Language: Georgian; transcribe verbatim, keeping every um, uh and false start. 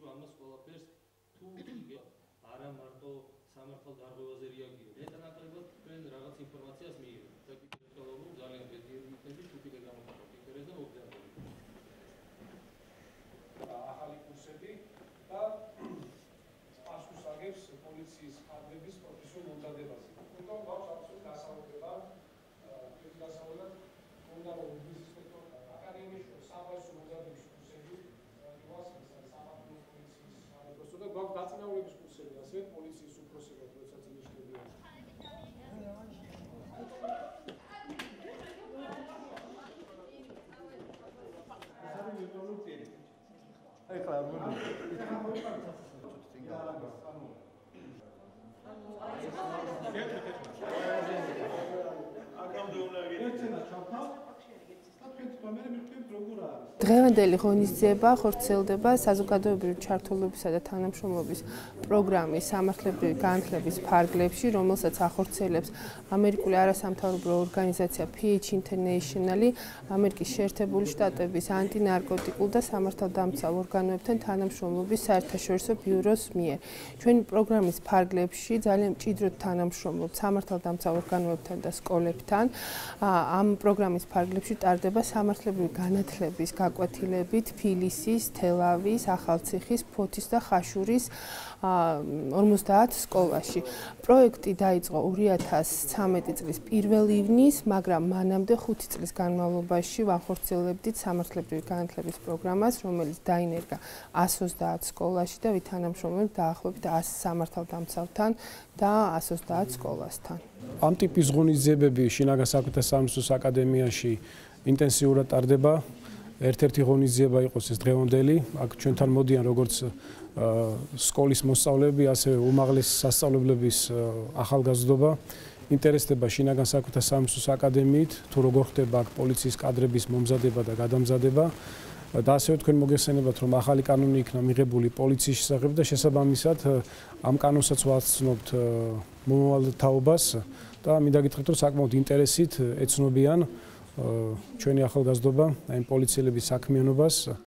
რომ ამას ყველაფერს თუ არა მარტო სამართალდარღვევაზე რეაგირებთ, მეტნაკლებად თქვენ რაღაც ინფორმაციას მიიღებთ. და კიდევ რომ ძალიან ბედნიერი იქნები, თუ კიდე გამოხატოთ ინტერესს და მოგზაურობთ. ახალი კურსები და პასუხს აგებს პოლიციის კადრების პროფესიულ მომზადებაზე. თუმცა გვაქვს აბსოლუტური გასაუბრება, ეს გასაუბრება უნდა რომ ინსპექტორ აკადემიაში საბაზო მომზადების კურსები გვაქვს სამართლის პოლიციის სამეცნიერო და გვაქვს დაწინაურების კურსები, ასე პოლიციის უფროსებად, როდესაც ინიშნებიან. ეხლა არ მოდი. დღევანდელი ღონისძიება ხორციელდება საზოგადოებრივი ჩართულობისა და თანამშრომლობის პროგრამის სამართლებრივი განათლების ფარგლებში, რომელსაც ახორციელებს ამერიკული არასამთავრობო ორგანიზაცია P H International, ამერიკის შეერთებული შტატების ანტინარკოტიკულ და სამართალდამცავ ორგანოებთან თანამშრომლობის საერთაშორისო ბიუროს მიერ. ჩვენი პროგრამის ფარგლებში ძალიან მჭიდროდ თანამშრომლობთ სამართალდამცავ ორგანოებთან და სკოლებთან. ამ პროგრამის ფარგლებში ტარდება სამართლებრივი განათლების გაკვეთილებით თბილისის, თელავის, ახალციხის, ფოთის და ხაშურის ორმოცდაათ სკოლაში. პროექტი დაიწყო ორი ათას ცხრამეტი წლის პირველ ივნის, მაგრამ მანამდე ხუთი წლის განმავლობაში ვახორციელებდით სამართლებრივი განათლების პროგრამას, რომელიც დაინერგა ასი ოცდაათ სკოლაში და ვითანამშრომლებთ დაახლოებით ასი სამართალდამცავთან და ასი ოცდაათ სკოლასთან. ამ ტიპის ღონისძიებები შინაგან საქმეთა სამსახურის აკადემიაში ინტენსიურად ტარდება. ერთ-ერთი ღონისძიება იყოს ეს დღევანდელი. აქ ჩვენთან მოდიან როგორც სკოლის მოსწავლეები, ასევე უმაღლესი სასწავლებლების ახალგაზრდობა. ინტერესდება შინაგან საქმეთა სამსახურის აკადემიით, თუ როგორ ხდება აქ პოლიციის კადრების მომზადება და გადამზადება. და ასევე თქვენ მოგეხსენებათ, რომ ახალი კანონი იქნა მიღებული პოლიციის შესახებ და შესაბამისად ამ კანონსაც ვაცნობთ მომავალ თაობას და მინდა გითხრათ, რომ საკმაოდ ინტერესით ეცნობიან ჩვენი ახალგაზრდობა, აი პოლიციელების საქმიანობას.